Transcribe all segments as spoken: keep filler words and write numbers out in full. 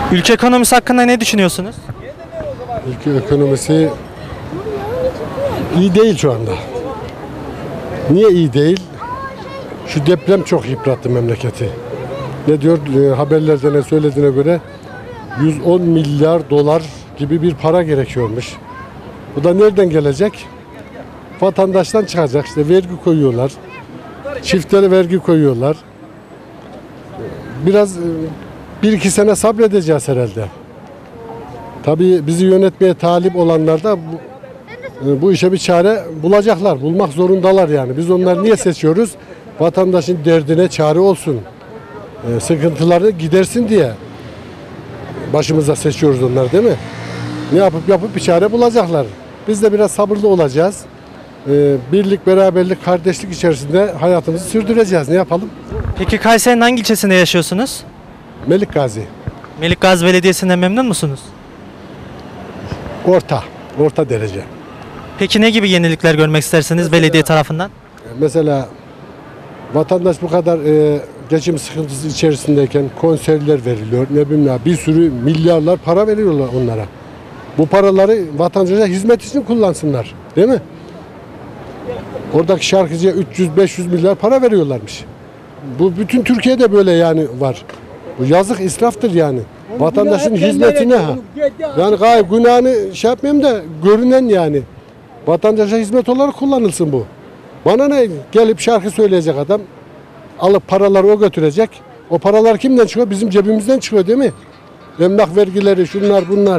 Ülke ekonomisi hakkında ne düşünüyorsunuz? Ülke ekonomisi iyi değil şu anda. Niye iyi değil? Şu deprem çok yıprattı memleketi. Ne diyor e, haberlerde ne söylediğine göre yüz on milyar dolar gibi bir para gerekiyormuş. Bu da nereden gelecek? Vatandaştan çıkacak. İşte vergi koyuyorlar. Çiftlere vergi koyuyorlar. Biraz e, bir iki sene sabredeceğiz herhalde. Tabii bizi yönetmeye talip olanlar da bu, e, bu işe bir çare bulacaklar. Bulmak zorundalar yani. Biz onları niye seçiyoruz? Vatandaşın derdine çare olsun. E, sıkıntıları gidersin diye başımıza seçiyoruz onları, değil mi? Ne yapıp yapıp bir çare bulacaklar. Biz de biraz sabırlı olacağız. E, birlik, beraberlik, kardeşlik içerisinde hayatımızı sürdüreceğiz. Ne yapalım? Peki Kayseri'nin hangi ilçesinde yaşıyorsunuz? Melik Gazi. Melikgazi Belediyesi'nden memnun musunuz? Orta. Orta derece. Peki ne gibi yenilikler görmek istersiniz belediye tarafından? Mesela vatandaş bu kadar e, geçim sıkıntısı içerisindeyken konserler veriliyor. Ne bileyim ya, bir sürü milyarlar para veriyorlar onlara. Bu paraları vatandaşa hizmet için kullansınlar. Değil mi? Oradaki şarkıcıya üç yüz beş yüz milyar para veriyorlarmış. Bu bütün Türkiye'de böyle yani var. Bu yazık, israftır yani. Vatandaşın hizmetine ha. Yani gayet günahını şey yapmayayım da görünen yani. Vatandaşa hizmet olarak kullanılsın bu. Bana ne, gelip şarkı söyleyecek adam, alıp paraları o götürecek. O paralar kimden çıkıyor? Bizim cebimizden çıkıyor, değil mi? Emlak vergileri, şunlar bunlar.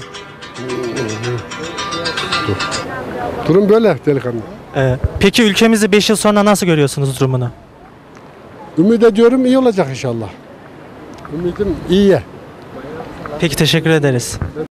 Durum böyle delikanlı. Ee, peki ülkemizi beş yıl sonra nasıl görüyorsunuz durumunu? Ümit ediyorum iyi olacak inşallah. Ümidim iyiye. Peki teşekkür ederiz.